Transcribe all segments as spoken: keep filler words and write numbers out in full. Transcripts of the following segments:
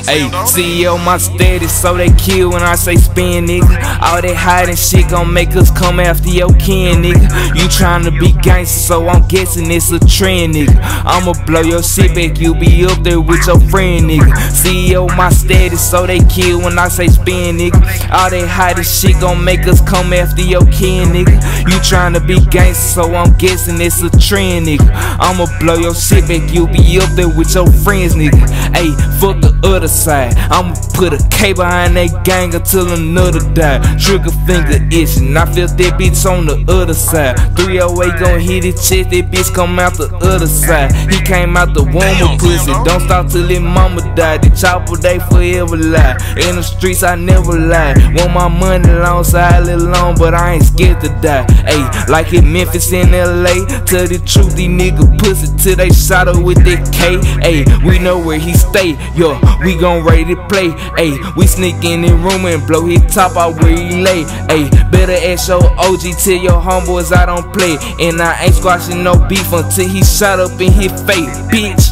Ayy, C E O my status, so they kill when I say spin, nigga. All that hiding shit gon' make us come after your kin, nigga. You tryna be gangster, so I'm guessing it's a trend, nigga. I'ma blow your shit back, you be up there with your friend, nigga. C E O my status, so they kill when I say spin, nigga. All that hiding shit gon' make us come after your kin, nigga. You tryna be gangster, so I'm guessing it's a trend, nigga. I'ma blow your shit back, you be up there with your friends, nigga. Ayy, fuck the other side, I'ma put a K behind that gang until another die. Trigger finger itching, I feel that bitch on the other side. three oh eight gon' hit his chest, that bitch come out the other side. He came out the womb with pussy, don't stop till his mama died. The chopper they forever lie, in the streets I never lie. Want my money long, so I live long, but I ain't scared to die. Ayy, like in Memphis in L A, tell the truth, these niggas pussy till they shot her with that K. Ayy, we know where he stay, yo, we gon' ready to play. Ayy, we sneak in the room and blow his top out where he lay. Ayy, better ask your O G, tell your homeboys I don't play. And I ain't squashing no beef until he shot up in his face, bitch.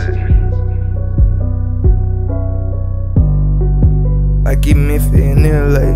Like in Memphis in L A,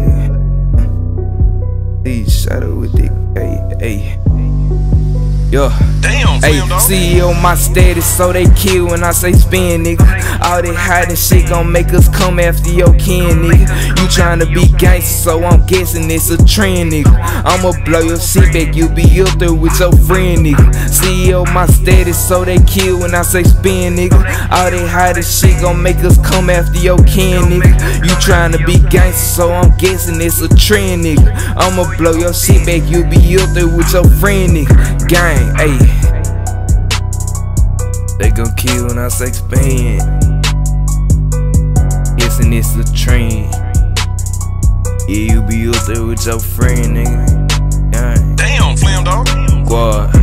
these shot up with the K. Ayy, yo, ayy, C E O my status, so they kill when I say spin, nigga. All that hiding shit gon' make us come after your kin, nigga. You tryna be gangster, so I'm guessing it's a trend, nigga. I'ma blow your shit back, you be up there with your friend, nigga. C E O my status, so they kill when I say spin, nigga. All that hiding shit gon' make us come after your kin, nigga. You tryna be gangster, so I'm guessing it's a trend, nigga. I'ma blow your shit back, you be up there with your friend, nigga. Gang, ayy. They gon' kill when I say spin. Guessing it's a trend. Yeah, you be up there with your friend, nigga. Gang. Damn, Flam dog. Quad.